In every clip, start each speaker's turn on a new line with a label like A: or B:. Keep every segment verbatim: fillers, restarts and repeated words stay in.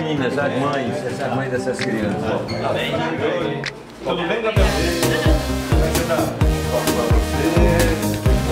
A: meninas, as mães, as mães dessas crianças.
B: Tudo bem, Gabriel? Você tá? Pra você.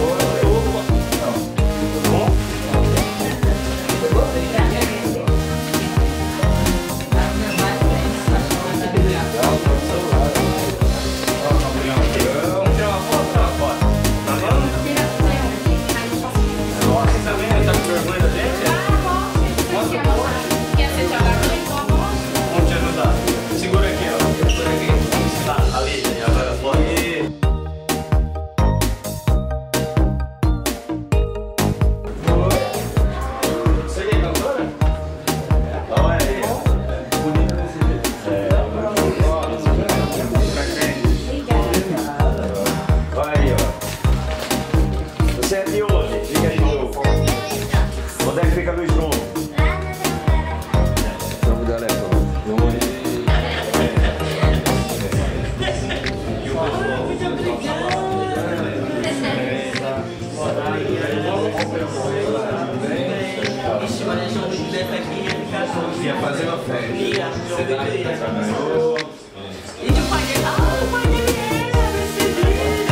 A: Onde é que fica Luiz João? O nome dela é João. Ia fazer uma festa.
C: E de pai dele, ah, o pai dele é brasileiro.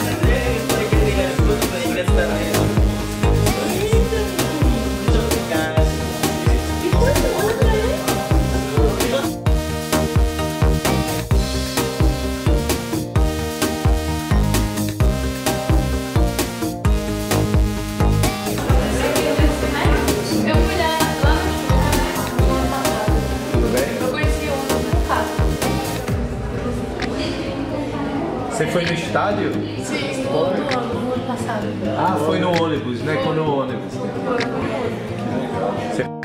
D: Você foi no estádio?
C: Sim, no ano, no ano passado.
D: Ah, foi no ônibus, né? Foi no ônibus. Você...